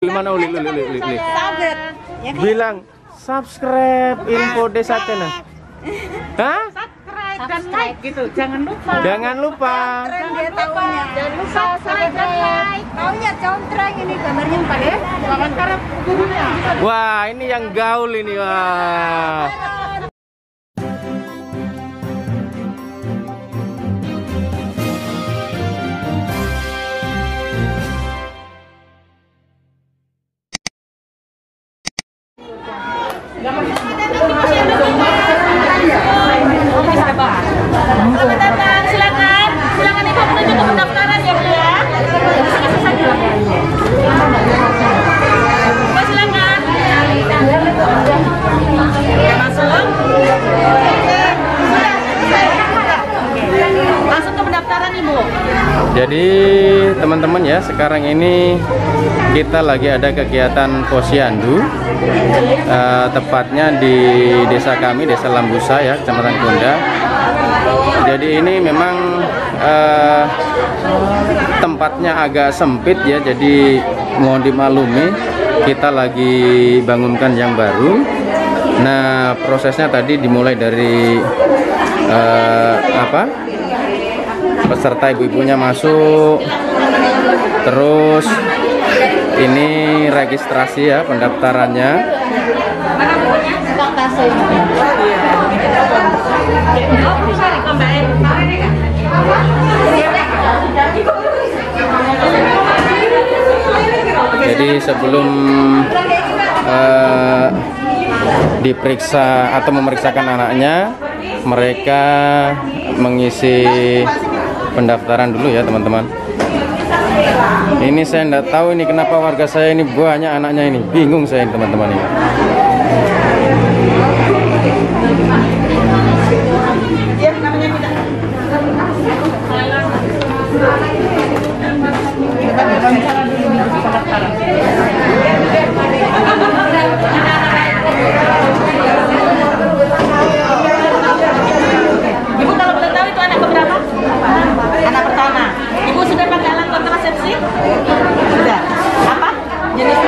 Gimana Uli? Bilang subscribe Info Desa Channel. Hah? Subscribe dan like gitu. Jangan lupa. Jangan lupa. Jangan lupa subscribe dan like. Taunya contreng ini gambarnya Pak ya. Wawancara gurunya. Wah, ini yang gaul ini, wah. Selamat datang, silakan Ibu menuju ke pendaftaran ya Bu ya. Pak silakan. Masuk. Langsung ke pendaftaran Ibu. Jadi teman-teman ya, sekarang ini kita lagi ada kegiatan Posyandu, tepatnya di desa kami, Desa Lambusa ya, Kecamatan Gonda. Jadi ini memang tempatnya agak sempit ya, jadi mohon dimaklumi, kita lagi bangunkan yang baru. Nah, prosesnya tadi dimulai dari peserta ibu-ibunya masuk, terus ini registrasi ya, pendaftarannya. Jadi sebelum diperiksa atau memeriksakan anaknya, mereka mengisi pendaftaran dulu ya teman-teman. Ini saya enggak tahu ini kenapa warga saya ini banyak anaknya ini, bingung saya teman-teman ini. Ibu kalau boleh tahu itu anak keberapa? Anak pertama. Ibu sudah pakai alat kontrasepsi? Sudah. Apa? Jenisnya?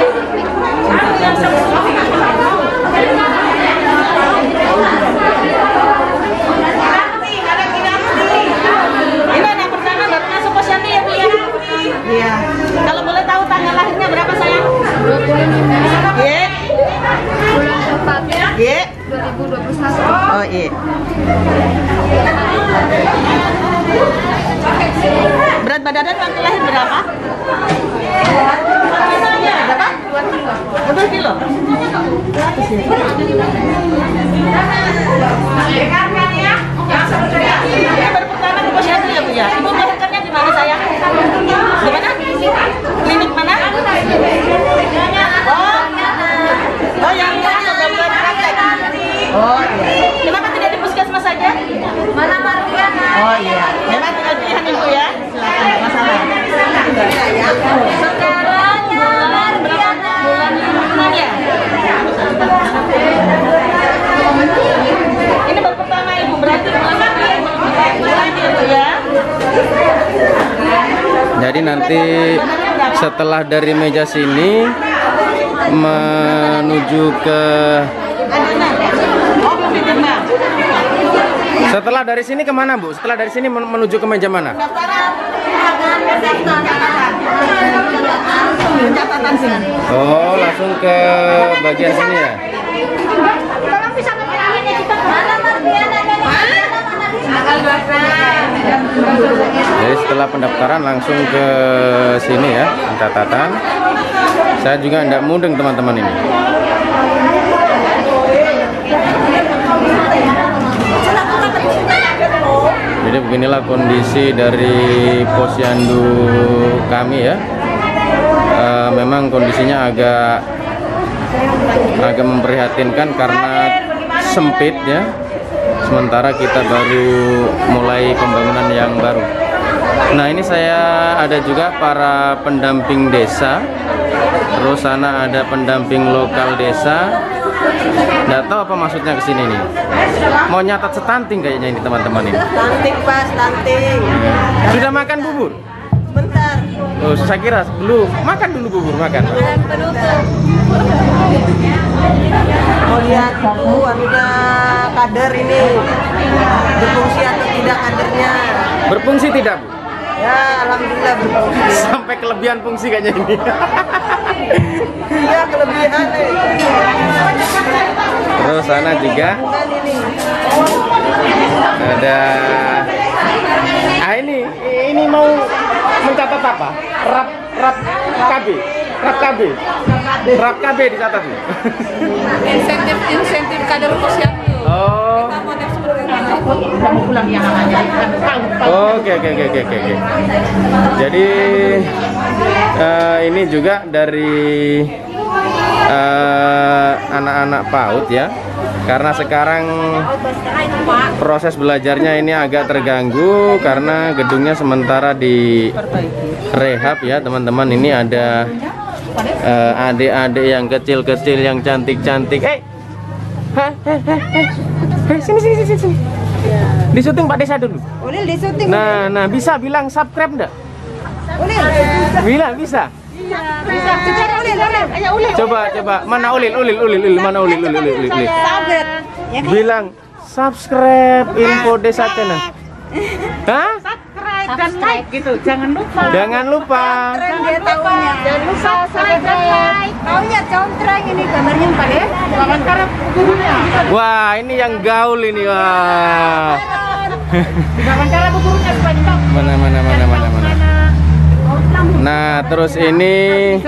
Ini anak pertama baru masuk posyandu ya Bu ya? Iya. Kalau boleh tahu tanggal lahirnya berapa sayang? 25. Iya. Bulan keempat. Iya. 2021. Oh iya. Berat badannya waktu lahir berapa? Berapa? 2 kilo. 2 kilo. Ini baru pertama ke posyandu ya Bu ya? Ibu melahirkannya di mana sayang? Di mana? Klinik mana? Oh yang dokter praktek. Oh iya. Kenapa tidak di puskesmas saja? Mana Mardiana? Oh iya. Memang tinggal pilihan Ibu ya. Silakan, enggak masalah. Sekarang bulan berapa? Bulan 5 ya? Ini baru pertama Ibu, berarti bulan Ibu ya. Jadi nanti setelah dari meja sini menuju ke setelah dari sini kemana Bu? Setelah dari sini menuju ke meja mana? Oh, langsung ke bagian sini ya? Jadi setelah pendaftaran langsung ke sini ya, catatan. Saya juga tidak mudeng teman-teman ini. Jadi beginilah kondisi dari posyandu kami ya. Memang kondisinya agak memprihatinkan karena sempit ya. Sementara kita baru mulai pembangunan yang baru. Nah ini saya ada juga para pendamping desa. Terus sana ada pendamping lokal desa. Nggak tahu apa maksudnya kesini nih. Mau nyatat stunting kayaknya ini teman-teman ini. Stunting Pak, stunting. Sudah makan bubur? Bentar. Oh, saya kira belum. Makan dulu bubur, makan. Mau lihat wanita kader ini berfungsi atau tidak kadernya? Berfungsi tidak, Bu? Ya, alhamdulillah berfungsi. Sampai kelebihan fungsi kayaknya ini. Iya, kelebihan nih. Terus sana juga ada. Ini mau mencatat apa? Rap KB dicatat nih. Insentif kader posyandu. Oh. Kita motif seperti itu. Mau pulang yang namanya. Oke. Jadi ini juga dari anak-anak PAUD ya. Karena sekarang proses belajarnya ini agak terganggu karena gedungnya sementara di rehab ya teman-teman. Ini ada adik-adik yang kecil-kecil yang cantik-cantik. Sini. Di syuting Pak Desa dulu. Ulil di syuting. Nah, bisa bilang subscribe enggak? Ulil. Bisa. Bisa. Bicara Ulil. Ayo Ulil. Coba. Mana Ulil? Mana Ulil? Sahabat. Bilang subscribe Info Desa Channel. Hah? Subscribe dan like gitu. Jangan lupa. Jangan lupa. Dia tahunya. Jangan lupa subscribe dan like. Tahunya contreng ini gambarnya Pak ya. Wawancara gurunya. Wah, ini yang gaul ini. Wah. Wawancara gurunya supaya Mana. Nah, terus ini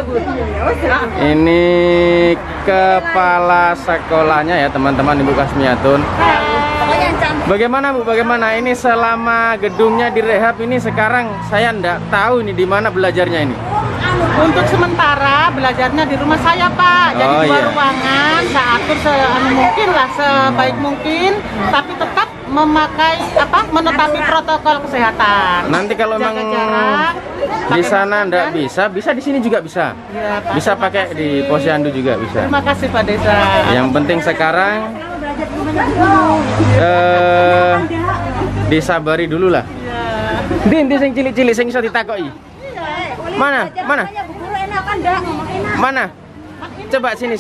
kepala sekolahnya ya teman-teman, Ibu Kasmiatun. Bagaimana Bu? Bagaimana ini selama gedungnya direhab ini sekarang saya ndak tahu ini di mana belajarnya ini. Untuk sementara belajarnya di rumah saya Pak. Jadi dua ruangan, saya atur mungkin lah sebaik mungkin, tapi tetap menetapi protokol kesehatan. Nanti kalau memang di sana ndak bisa di sini juga bisa. Ya, Pak, bisa pakai di Posyandu juga bisa. Terima kasih Pak Desa. Yang penting sekarang disabari dulu lah. Din sing cilik-cilik sing iso ditakoki. Mana? Coba sini.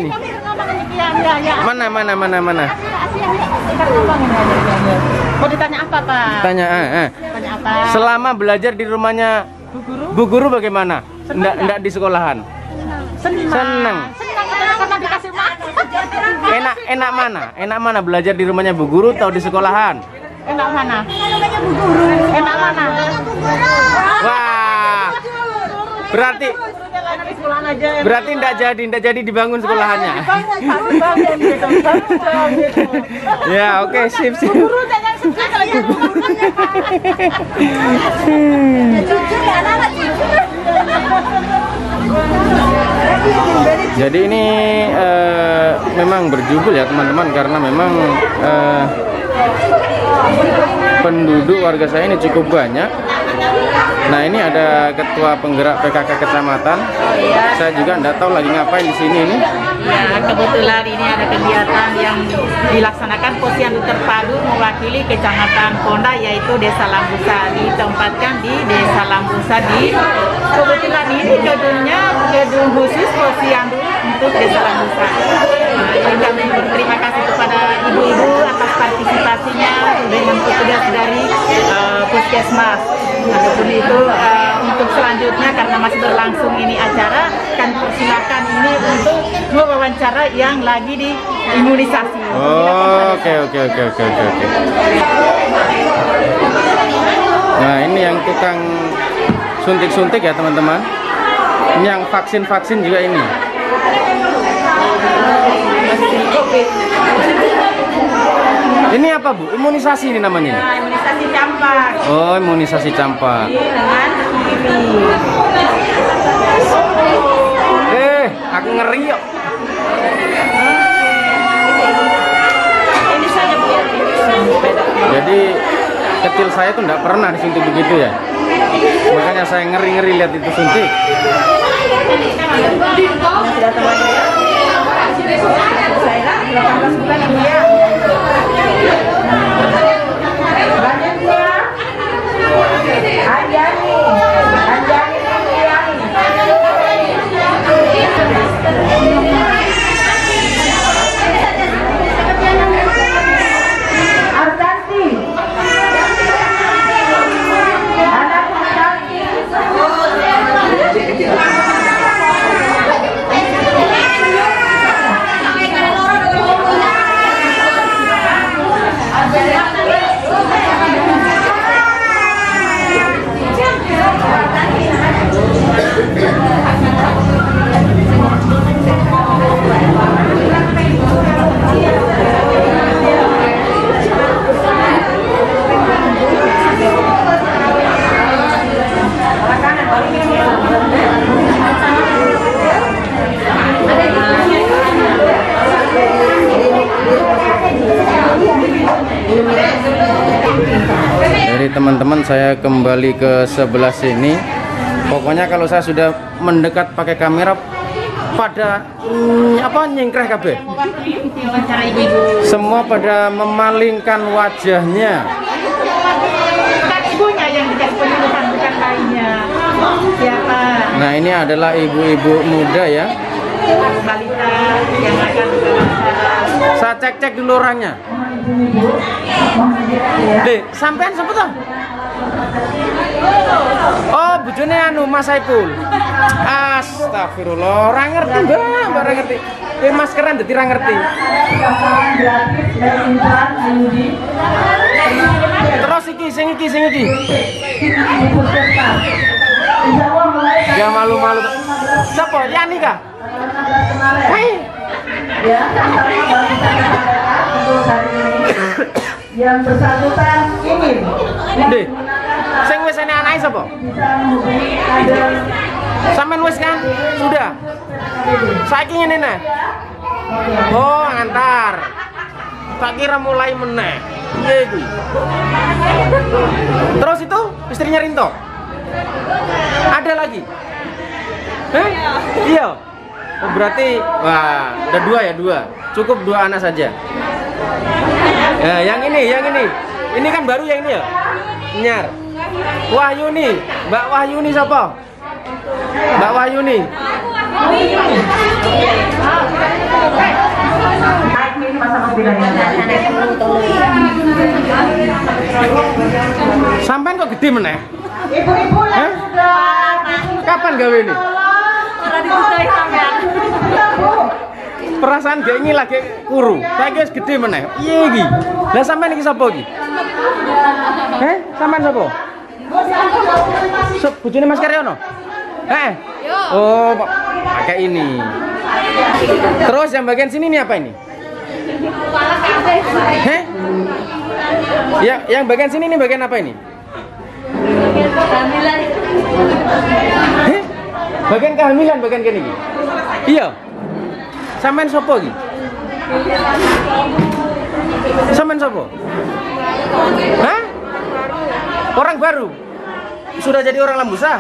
Mana? Mau ditanya apa Pak? Tanya Tanya apa? Selama belajar di rumahnya Bu Guru bagaimana? Ndak di sekolahan? Senang. Karena dikasih makan. Enak mana belajar di rumahnya Bu Guru atau di sekolahan? Enak mana? Enak mana? Wah. Berarti ndak jadi dibangun sekolahannya. Ya, oke, sip. Jadi ini memang berjubel ya teman-teman, karena memang penduduk warga saya ini cukup banyak. Nah, ini ada ketua penggerak PKK kecamatan. Saya juga nggak tahu lagi ngapain di sini ini. Ya, kebetulan ini ada kegiatan yang dilaksanakan Posyandu Terpadu mewakili Kecamatan Ponda, yaitu Desa Lambusa. Ditempatkan di Desa Lambusa kebetulan ini gedung khusus Posyandu untuk Desa Lambusa. Kami berterima kasih kepada ibu-ibu atas partisipasinya dengan petugas dari Puskesmas. Adapun itu untuk selanjutnya karena masih berlangsung ini acara, kan persilakan ini untuk wawancara yang lagi di imunisasi. Oke. Nah, ini yang tukang suntik-suntik ya teman-teman. Ini yang vaksin juga ini. Ini apa Bu? Imunisasi ini namanya? Nah, imunisasi campak. Oh, imunisasi campak. Dengan kimi. Aku ngeri yuk. Ini saja Bu. Jadi kecil saya tuh nggak pernah disuntik begitu ya. Makanya saya ngeri lihat itu suntik. Saya 18 bulan ya. kembali ke sebelah sini. Pokoknya kalau saya sudah mendekat pakai kamera pada nyingkreh kabeh. Semua pada memalingkan wajahnya. Kan ibunya yang dikasih penyuluhan, bukan bayinya. Ya, Pak. Nah, ini adalah ibu-ibu muda ya. Balita yang akan Saya cek dulu orangnya. Dek, sampean sapa toh? Oh, bojone anu Mas Saipul. Astagfirullah, ora ngerti, Mbak, ora ngerti. Maskeran dadi ora ngerti. Terus iki sing iki. Ya malu-malu. Siapa? Yani kah? Hei. Yang bersangkutan ingin Dek, sing wis ene anake sapa? Sampean wis kan? Sudah. Saiki ngene nah. Oh, antar. Tak kira mulai meneh. Piye iki? Terus itu istrinya Rinto? Ada lagi? Iya. Oh, berarti wah, udah dua. Cukup 2 anak saja. Ya, yang ini. Ini kan baru yang ini ya? Nyar. Wahyuni, Mbak Wahyuni siapa? Mbak Wahyuni. Sampai kok gede meneh? ibu-ibu yang sudah Kapan gawe ini? Ora dikutai sampean. Perasaan gak ini lagi kuru. Saya guys gede meneh. Iya iki. Lah sampean iki sapa iki? Sampean sapa? Bojone Mas Karyono? Oh, pakai ini. Terus yang bagian sini ini apa ini? Yang bagian sini ini bagian apa ini? Kehamilan. Bagian kehamilan bagian kene iki. Iya. Sampean sapa iki? Sampean sapa? Orang baru. Sudah jadi orang Lambusa?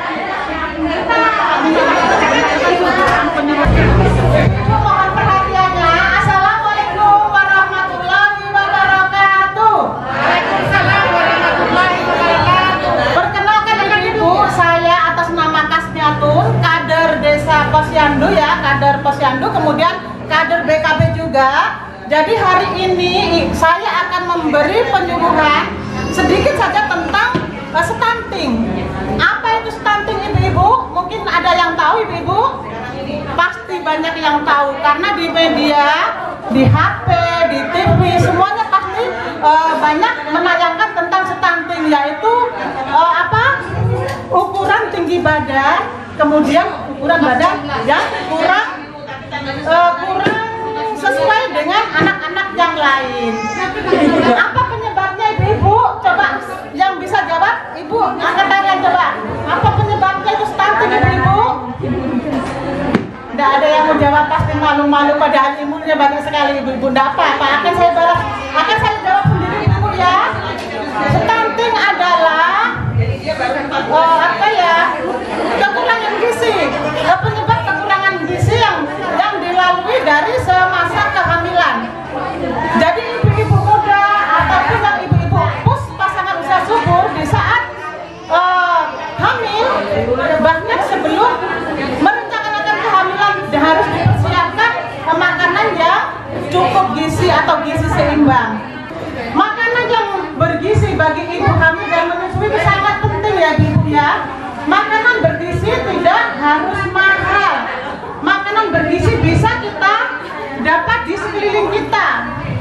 Mohon perhatiannya. Assalamualaikum warahmatullahi wabarakatuh. Waalaikumsalam warahmatullahi wabarakatuh. Perkenalkan ibu, saya atas nama Kasmiatun, kader Desa Posyandu ya, kader Posyandu, kemudian kader BKB juga. Jadi hari ini saya akan memberi penyuluhan sedikit saja tentang stunting. Apa itu stunting ibu-ibu? Mungkin ada yang tahu ibu-ibu? Pasti banyak yang tahu karena di media, di HP, di TV semuanya pasti banyak menayangkan tentang stunting, yaitu ukuran tinggi badan, kemudian ukuran badan yang kurang sesuai dengan anak-anak yang lain. Apa penyebabnya ibu-ibu? Coba yang bisa jawab, ibu angkat tangan coba. Apa penyebabnya itu stunting ibu-ibu? Tidak ada yang menjawab, pasti malu-malu, padahal ilmunya banyak sekali ibu-ibu. Tidak apa-apa, akan saya jawab sendiri ibu ya. Stunting adalah kekurangan gizi. Penyebab kekurangan gizi yang dilalui dari semasa kehamilan. Jadi ibu-ibu muda ataupun yang ibu-ibu pasangan usia subur di saat hamil, bahkan sebelum merencanakan kehamilan harus dipersiapkan makanan yang cukup gizi atau gizi seimbang. Makanan yang bergizi bagi ibu hamil dan menyusui itu sangat penting ya ibu ya. Makanan bergizi tidak harus mahal. Makanan bergizi bisa kita dapat di sekeliling kita.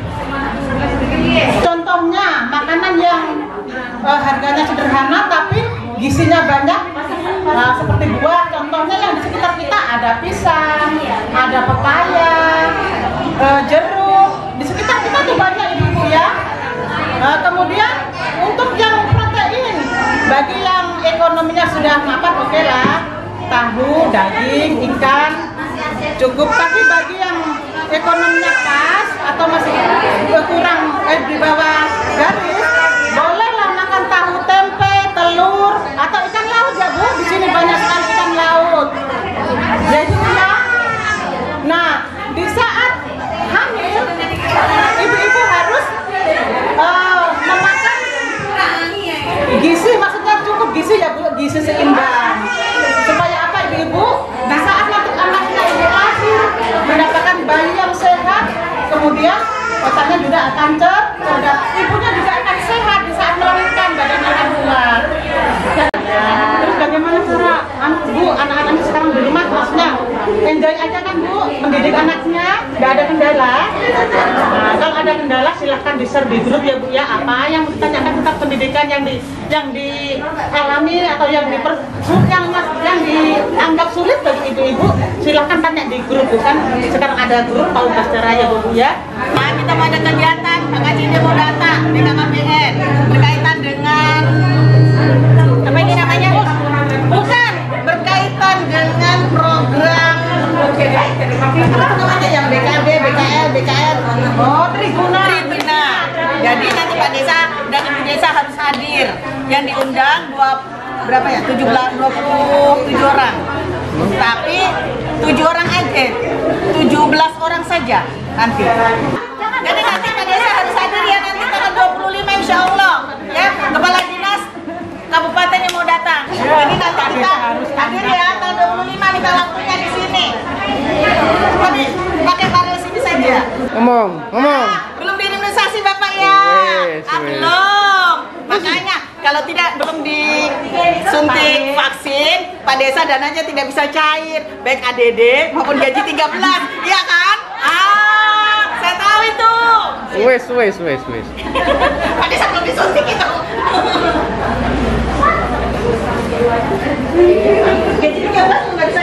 Contohnya makanan yang harganya sederhana tapi gizinya banyak, seperti buah. Contohnya yang di sekitar kita ada pisang, ada pepaya, jeruk. Di sekitar kita tuh banyak ibu ya. Kemudian untuk yang protein, bagi yang ekonominya sudah mapan oke lah, tahu, daging, ikan cukup. Tapi bagi yang ekonominya pas atau masih kurang di bawah garis, bolehlah makan tahu tempe, enjoy aja kan Bu, mendidik anaknya, nggak ada kendala. Nah, kalau ada kendala silahkan di-share di grup ya Bu ya. Apa yang ditanyakan tentang pendidikan yang dialami atau yang dianggap sulit bagi ibu-ibu, silahkan tanya di grup. Bukan sekarang ada grup Paut Basteraya Bu ya. Nah, kita mau ada kegiatan mengaji demo data di KKPN berkaitan dengan apa ini namanya? Bukan, berkaitan dengan program apa namanya yang BKB, BKL, BKR. Oh, Triguna. Jadi nanti Pak Desa dan Ibu Desa harus hadir. Yang diundang 27 orang. Tapi 7 orang aja. 17 orang saja nanti. Jadi nanti Pak Desa harus hadir ya nanti tanggal 25 insya Allah. Ya, Kepala Dinas Kabupaten yang mau datang. Jadi nanti kita hadir ya tanggal 25 minta lampunya di sini. Tapi pakai barel sini saja. Ngomong. Belum diimunisasi Bapak ya? Belum. Makanya kalau belum disuntik vaksin, Pak Desa dananya tidak bisa cair, baik ADD maupun gaji 13, iya kan? Saya tahu itu. Wes. Pak Desa belum disuntik itu. Gaji 13 nggak bisa